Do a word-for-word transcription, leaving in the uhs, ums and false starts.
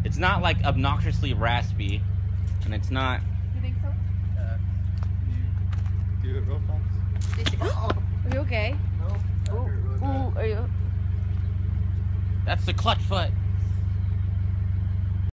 It's not like obnoxiously raspy, and it's not. You think so? Uh, can you do it real fast? Oh, are you okay? No. Ooh, ooh, are you? That's the clutch foot.